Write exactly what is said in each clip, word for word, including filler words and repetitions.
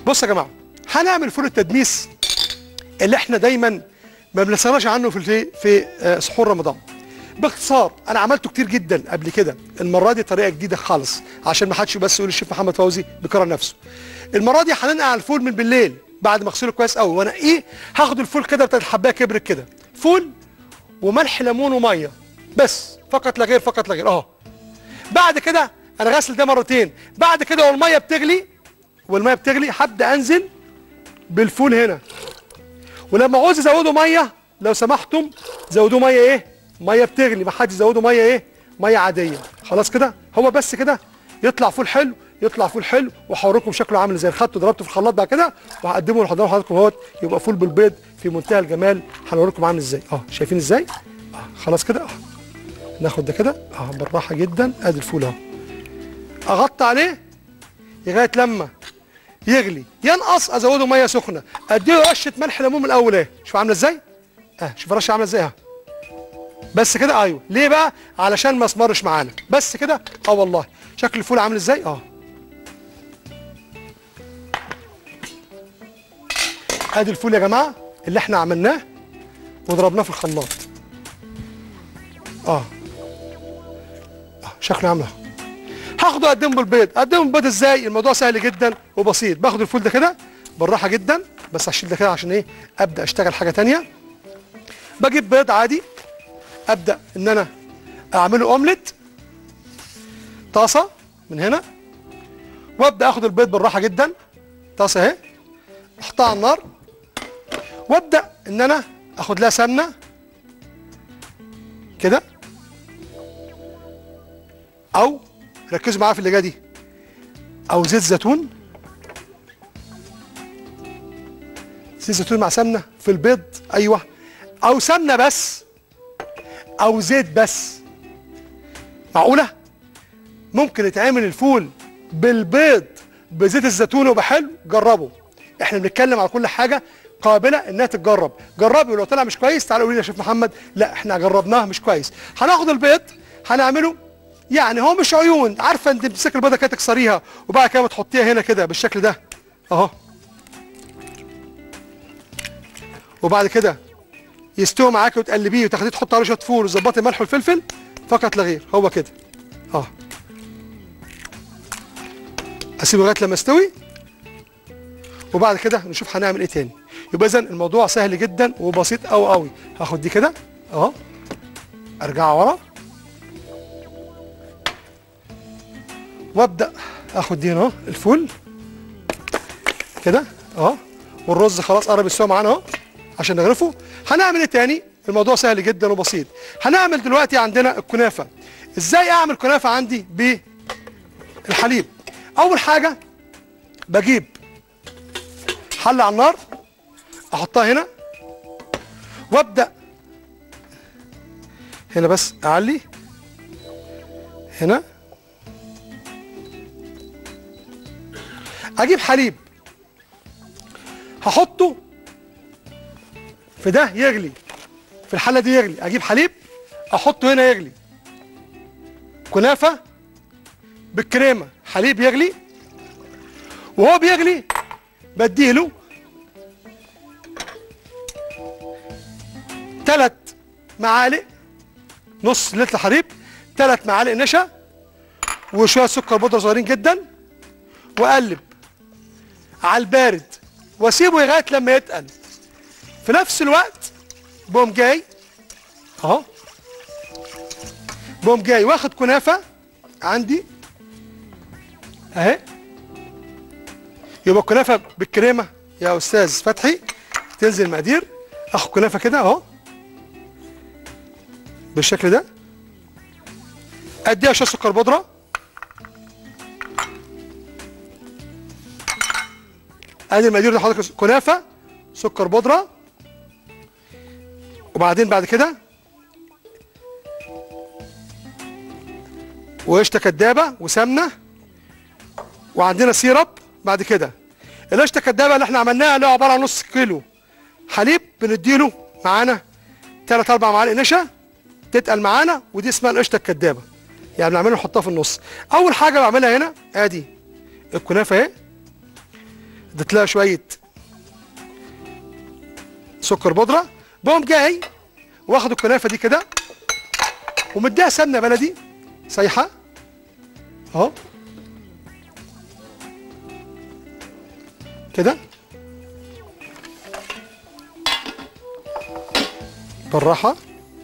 بصوا يا جماعه، هنعمل فول التدميس اللي احنا دايما ما بنستغناش عنه في في في سحور رمضان. باختصار انا عملته كتير جدا قبل كده، المره دي طريقه جديده خالص عشان ما حدش بس يقول الشيف محمد فوزي بيكرر نفسه. المره دي هننقع الفول من بالليل بعد ما اغسله كويس قوي، وانا ايه هاخد الفول كده بتاعت الحبايه كبرت كده، فول وملح ليمون وميه بس، فقط لا غير، فقط لا غير اهو. بعد كده انا غاسل ده مرتين، بعد كده والميه بتغلي والميه بتغلي هبدا انزل بالفول هنا، ولما عاوز ازوده ميه لو سمحتم زودوه ميه ايه؟ ميه بتغلي، ما حدش يزوده ميه ايه؟ ميه عاديه. خلاص كده هو بس كده يطلع فول حلو، يطلع فول حلو، وهوريكم شكله عامل ازاي. خدته ضربته في الخلاط بعد كده وهقدمه لحضراتكم اهوت، يبقى فول بالبيض في منتهى الجمال. هنوريكم عامل ازاي اه، شايفين ازاي؟ اه خلاص كده اه، ناخد ده كده اه بالراحه جدا. ادي الفول اهو، اغطي عليه لغايه لما يغلي، ينقص ازوده ميه سخنه، اديله رشه ملح ليمون من الاول اهي. شوف عامله ازاي؟ اه شوف الرشه عامله ازاي اهي. بس كده ايوه، ليه بقى؟ علشان ما يسمرش معانا. بس كده اه والله. شكل الفول عامل ازاي؟ اه ادي الفول يا جماعه اللي احنا عملناه وضربناه في الخلاط. اه اه شكله عامل اهو. هاخده اقدمه بالبيض. اقدمه بالبيض ازاي؟ الموضوع سهل جدا وبسيط. باخد الفول ده كده بالراحه جدا، بس هشيل ده كده عشان ايه؟ ابدا اشتغل حاجه ثانيه. بجيب بيض عادي، ابدا ان انا اعمله اومليت، طاسه من هنا، وابدا اخد البيض بالراحه جدا، طاسه اهي، احطها على النار، وابدا ان انا اخد لها سمنه كده، او ركزوا معايا في اللي جايه دي، او زيت زيتون، زيت زيتون مع سمنه في البيض، ايوه، او سمنه بس او زيت بس. معقوله؟ ممكن يتعمل الفول بالبيض بزيت الزيتون ويبقى حلو؟ جربوا. احنا بنتكلم على كل حاجه قابله انها تتجرب. جربي ولو طلع مش كويس تعالوا قولوا لي يا شيف محمد لا احنا جربناه مش كويس. هناخد البيض هنعمله يعني هو مش عيون، عارفه انت بتمسك البيضه كده تكسريها وبعد كده بتحطيها هنا كده بالشكل ده اهو، وبعد كده يستوي معاكي وتقلبيه وتاخديه تحطي عليه شويه فول وتظبطي الملح والفلفل فقط لا غير. هو كده اه، اسيبه لغايه لما يستوي وبعد كده نشوف هنعمل ايه تاني. يبقى اذا الموضوع سهل جدا وبسيط قوي قوي. هاخد دي كده اهو، ارجع ورا وابدا اخد دي اهو الفول كده اهو، والرز خلاص قرب يستوي معانا اهو عشان نغرفه. هنعمل ايه تاني؟ الموضوع سهل جدا وبسيط. هنعمل دلوقتي عندنا الكنافه. ازاي اعمل كنافه عندي بالحليب؟ اول حاجه بجيب حله على النار، احطها هنا وابدا هنا بس اعلي هنا، اجيب حليب هحطه في ده يغلي، في الحله دي يغلي، اجيب حليب احطه هنا يغلي. كنافه بالكريمه، حليب يغلي وهو بيغلي بديله ثلاث معالق، نص لتر حليب، ثلاث معالق نشا وشويه سكر بودره صغيرين جدا، واقلب على البارد واسيبه لغايه لما يتقل. في نفس الوقت بقوم جاي اهو، بقوم جاي واخد كنافه عندي اهي. يبقى الكنافه بالكريمه يا استاذ فتحي تنزل مقادير. اخد كنافه كده اهو بالشكل ده، اديها شويه سكر بودره، ادي المقادير دي حضرتك، كنافه سكر بودره، وبعدين بعد كده وقشطه كدابه وسمنه، وعندنا سيرب. بعد كده القشطه الكدابه اللي احنا عملناها اللي هو عباره عن نص كيلو حليب بنديله معانا ثلاث اربع معالق نشا تتقل معانا، ودي اسمها القشطه الكدابه، يعني بنعملها نحطها في النص. اول حاجه بعملها هنا ادي الكنافه اهي، اديت لها شويه سكر بودره، بقوم جاي واخد الكنافه دي كده ومديها سمنه بلدي سايحه اهو كده بالراحه.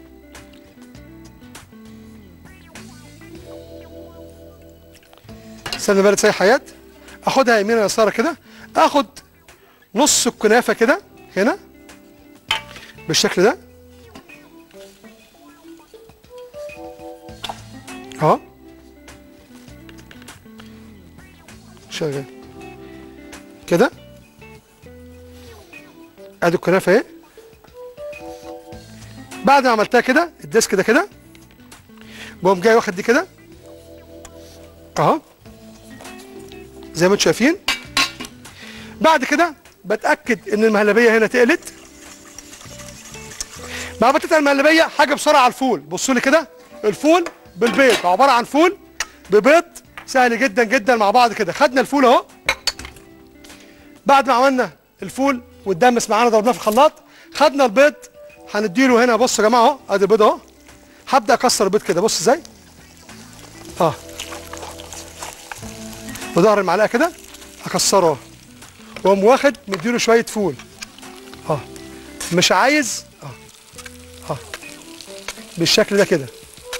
سمنه بلدي سايحه يد، اخدها يمين يسار كده، اخد نص الكنافه كده هنا بالشكل ده اهو شغال كده. ادي الكنافه اهي. بعد ما عملتها كده الديسك ده كده بقوم جاي واخد دي كده اهو زي ما انتم شايفين. بعد كده بتاكد ان المهلبيه هنا تقلت. بعد ما تتقل المهلبيه حاجه بسرعه على الفول. بصوا لي كده، الفول بالبيض عباره عن فول ببيض سهل جدا جدا مع بعض كده. خدنا الفول اهو، بعد ما عملنا الفول والدمس معانا ضربناه في الخلاط، خدنا البيض هنديله هنا. بصوا يا جماعه اهو، ادي البيض اهو. هبدا اكسر البيض كده، بص ازاي اه بظهر المعلقه كده اكسره اهو، واقوم واخد مديله شويه فول اه مش عايز اه اه بالشكل ده كده.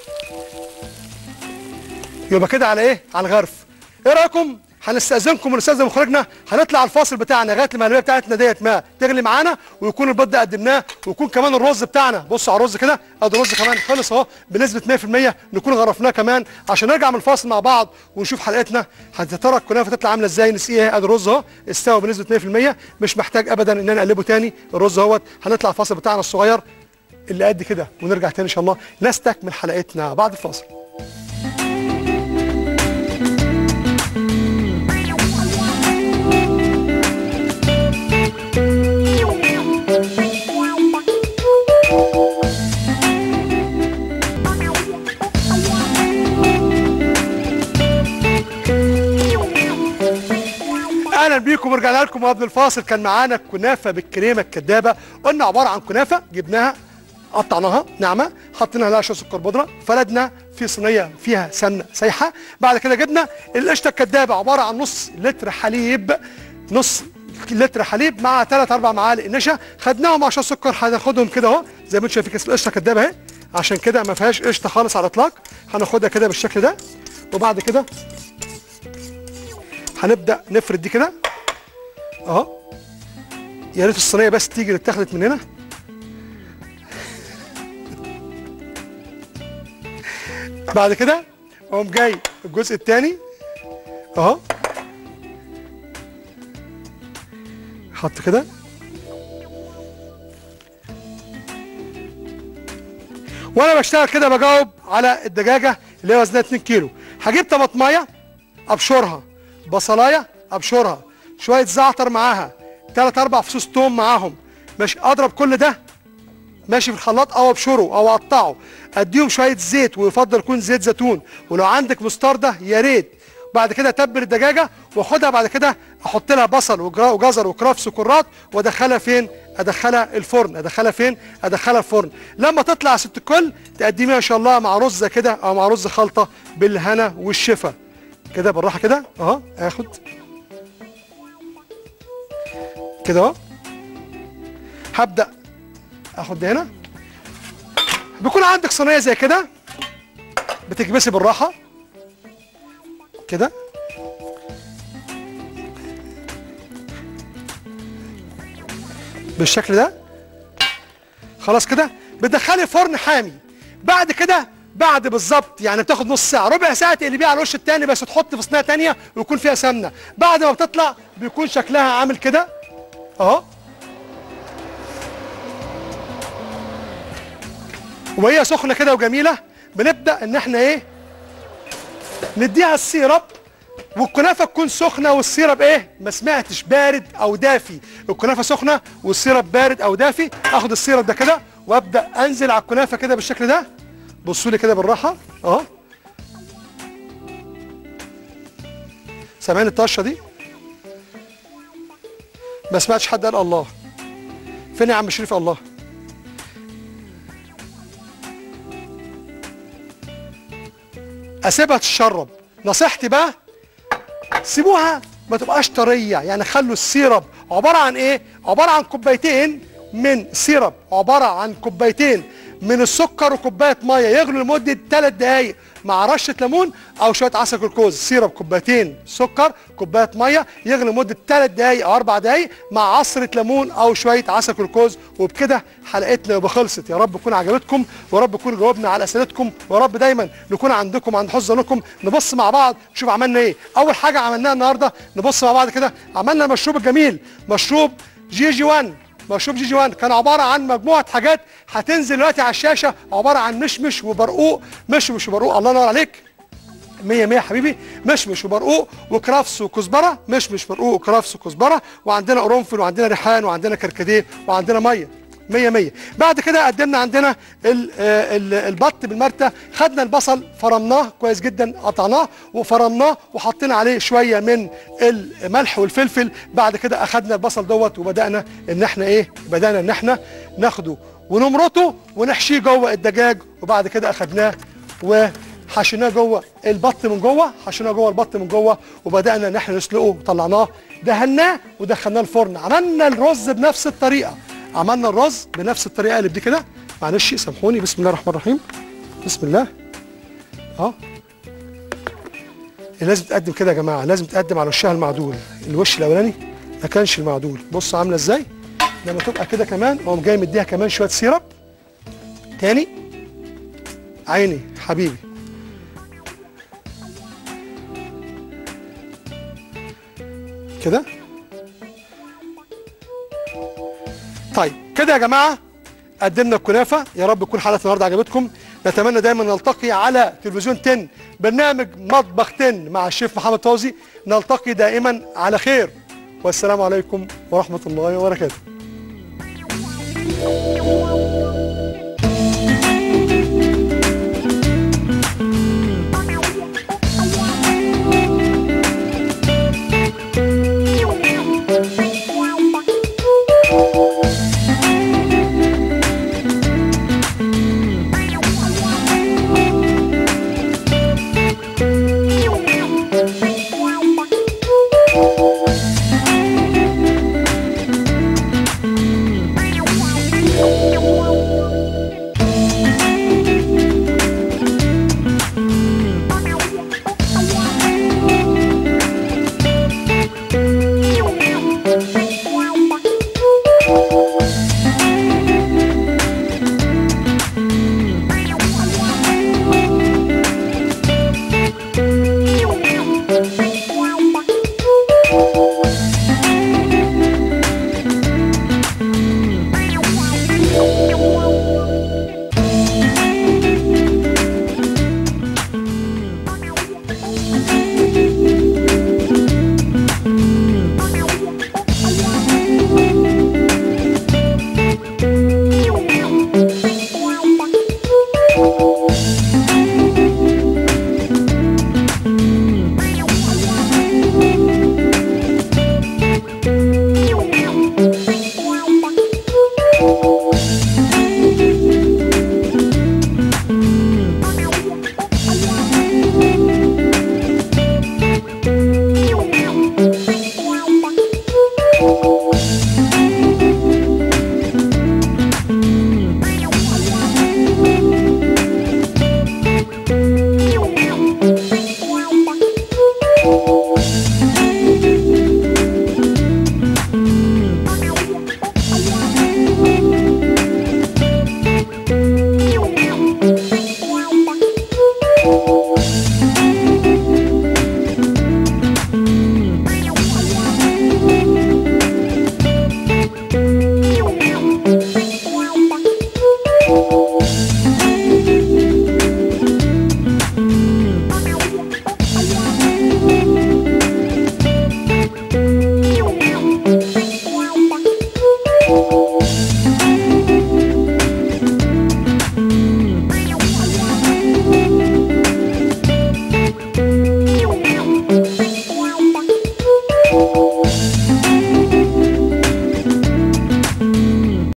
يبقى كده على ايه؟ على الغرف. ايه رايكم؟ هنستاذنكم ونستاذن مخرجنا، هنطلع الفاصل بتاعنا لغايه المهلبيه بتاعتنا ديت ما تغلي معانا، ويكون البيض ده قدمناه، ويكون كمان الرز بتاعنا. بصوا على الرز كده، ادي الرز كمان خلص اهو بنسبه مية في المية، نكون غرفناه كمان عشان نرجع من الفاصل مع بعض ونشوف حلقتنا يا ترى الكنافه تطلع عامله ازاي. نسقيها. ادي الرز اهو استوى بنسبه مية في المية، مش محتاج ابدا ان انا اقلبه تاني. الرز اهوت. هنطلع الفاصل بتاعنا الصغير اللي قد كده ونرجع تاني ان شاء الله نستكمل حلقتنا بعد الفاصل. اهلا بيكم ورجعنا لكم. وقبل الفاصل كان معانا كنافه بالكريمه الكدابه. قلنا عباره عن كنافه جبناها قطعناها ناعمه، حطينا لها شويه سكر بودره، فردنا في صينيه فيها سمنه سايحه. بعد كده جبنا القشطه الكدابه عباره عن نص لتر حليب، نص لتر حليب مع ثلاث اربع معالق نشا، خدناهم مع شويه سكر. هناخدهم كده اهو زي ما انتم شايفين كده قشطه كدابه اهي، عشان كده ما فيهاش قشطه خالص على الاطلاق. هناخدها كده بالشكل ده، وبعد كده هنبدا نفرد دي كده اهو. يا ريت الصينيه بس تيجي اللي اتاخدت من هنا. بعد كده اقوم جاي الجزء الثاني اهو، حط كده وانا بشتغل كده بجاوب على الدجاجه اللي هي وزنها اتنين كيلو. هجيب طماطمايه ابشرها، بصلايه ابشرها، شويه زعتر معاها، ثلاث اربع فصوص توم معاهم، ماشي. اضرب كل ده ماشي في الخلاط او ابشره او اقطعه، اديهم شويه زيت ويفضل يكون زيت زيتون، ولو عندك مستردة يا ريت. بعد كده اتبل الدجاجه واخدها، بعد كده احط لها بصل وجزر وكرفس وكرات وادخلها فين؟ ادخلها الفرن. ادخلها فين؟ ادخلها الفرن. لما تطلع يا ست الكل تقدميها ان شاء الله مع رز كده او مع رز خلطه بالهنا والشفا كده بالراحه كده اهو. اخد كده اهو، هبدا اخد ده هنا. بيكون عندك صينيه زي كده بتكبسي بالراحه كده بالشكل ده. خلاص كده بتدخلي فرن حامي. بعد كده بعد بالظبط يعني بتاخد نص ساعه ربع ساعه تقلبيها على الوش الثاني، بس تحط في صينيه ثانيه ويكون فيها سمنه. بعد ما بتطلع بيكون شكلها عامل كده اهو، وهي سخنه كده وجميله. بنبدا ان احنا ايه نديها السيرب، والكنافه تكون سخنه والسيرب ايه ما سمعتش بارد او دافي. الكنافه سخنه والسيرب بارد او دافي. اخد السيرب ده كده وابدا انزل على الكنافه كده بالشكل ده. بصوا لي كده بالراحه اهو، سامعين الطشه دي؟ ما سمعتش حد قال الله. فين يا عم شريف الله؟ اسيبها تتشرب. نصيحتي بقى سيبوها ما تبقاش طريه، يعني خلوا السيرب عباره عن ايه؟ عباره عن كوبايتين من سيرب، عباره عن كوبايتين من السكر وكوبايه ميه يغلوا لمده ثلاث دقائق مع رشه ليمون او شويه عسل جلوكوز. سيرب كوبايتين سكر كوبايه ميه يغلي لمده ثلاث دقائق او اربع دقائق مع عصره ليمون او شويه عسل جلوكوز. وبكده حلقتنا يبقى خلصت. يا رب تكون عجبتكم ويا رب نكون جاوبنا على اسئلتكم ويا رب دايما نكون عندكم عند حسن ظنكم. نبص مع بعض نشوف عملنا ايه. اول حاجه عملناها النهارده نبص مع بعض كده، عملنا المشروب الجميل مشروب جي جي واحد. مشروب جي جي واحد كان عباره عن مجموعه حاجات هتنزل دلوقتي على الشاشه، عباره عن مشمش وبرقوق. مشمش وبرقوق، الله ينور عليك، مية مية حبيبي. مشمش وبرقوق وكرفس وكزبره، مشمش برقوق وكرفس وكزبره، وعندنا قرنفل وعندنا ريحان وعندنا كركديه وعندنا ميه. مية مية. بعد كده قدمنا عندنا ال ال البط بالمرتة. خدنا البصل فرمناه كويس جدا، قطعناه وفرمناه وحطينا عليه شويه من الملح والفلفل. بعد كده اخدنا البصل دوت وبدانا ان احنا ايه؟ بدانا ان احنا ناخده ونمرطه ونحشيه جوه الدجاج. وبعد كده اخدناه وحشيناه جوه البط من جوه، حشيناه جوه البط من جوه وبدانا ان احنا نسلقه وطلعناه دهناه ودخلناه الفرن. عملنا الرز بنفس الطريقه، عملنا الرز بنفس الطريقه اللي دي كده. معلش سامحوني. بسم الله الرحمن الرحيم. بسم الله. اه لازم تقدم كده يا جماعه، لازم تقدم على وشها المعدول. الوش الاولاني ما كانش المعدول. بص عامله ازاي لما تبقى كده. كمان اقوم جاي مديها كمان شويه سيرب تاني. عيني حبيبي. كده طيب كده يا جماعه قدمنا الكنافه. يا رب تكون حلقه النهارده عجبتكم. نتمنى دايما نلتقي على تلفزيون عشرة برنامج مطبخ عشرة مع الشيف محمد فوزي. نلتقي دائما على خير والسلام عليكم ورحمه الله وبركاته.